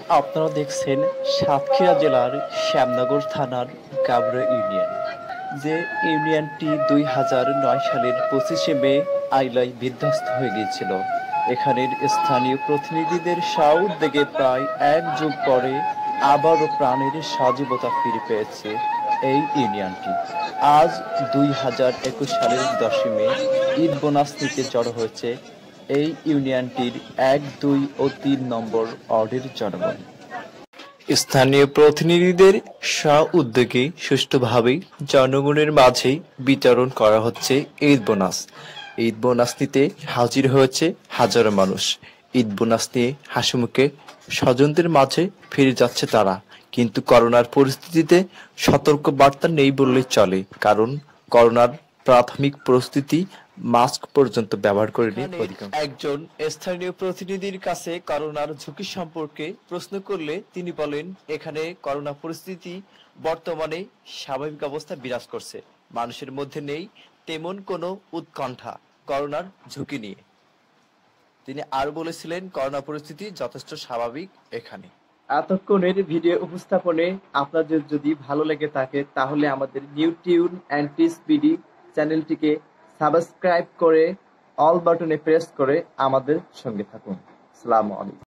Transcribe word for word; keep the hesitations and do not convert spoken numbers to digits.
আপনারা দেখছেন সাতক্ষীরা জেলার শ্যামনগর থানার গাবড়া ইউনিয়ন, যে ইউনিয়নটি দুই হাজার নয় সালের পঁচিশে মে আইলায় বিধ্বস্ত হয়ে গিয়েছিল। এখানের স্থানীয় প্রতিনিধিদের সউদ্যোগে প্রায় এক যুগ পরে আবারও প্রাণের সজীবতা ফিরে পেয়েছে এই ইউনিয়নটি। আজ দুই হাজার একুশ সালের দশই মে ঈদ বোনাস নিতে জড়ো হয়েছে এই ইউনিয়নটির এক, দুই ও তিন নম্বর ওয়ার্ডের জনগণ। স্থানীয় প্রতিনিধিদের স্ব-উদ্যোগে সুষ্ঠুভাবে জনগণের মাঝে বিতরণ করা হচ্ছে ঈদ বোনাস। ঈদ বোনাস নিতে হাজির হয়েছে হাজারো মানুষ। ঈদ বোনাস নিয়ে হাসিমুখে স্বজনদের মাঝে ফিরে যাচ্ছে তারা। কিন্তু করোনার পরিস্থিতিতে সতর্ক বার্তা নেই বললেই চলে, কারণ করোনার প্রাথমিক পরিস্থিতি মাস্ক পর্যন্ত ব্যবহার করেনি অধিকাংশ। একজন স্থানীয় প্রতিনিধির কাছে করোনার ঝুঁকি সম্পর্কে প্রশ্ন করলে তিনি বলেন, এখানে করোনা পরিস্থিতি বর্তমানে স্বাভাবিক অবস্থা বিরাজ করছে, মানুষের মধ্যে নেই তেমন কোনো উৎকণ্ঠা করোনার ঝুঁকি নিয়ে। তিনি আরো বলেছিলেন, করোনা পরিস্থিতি যথেষ্ট স্বাভাবিক এখানে। এতক্ষণের ভিডিও উপস্থাপনে আপনাদের যদি ভালো লেগে থাকে তাহলে আমাদের new tune and tees BD চ্যানেলটিকে সাবস্ক্রাইব করে অল বাটনে প্রেস করে আমাদের সঙ্গে থাকুন। আসসালামু আলাইকুম।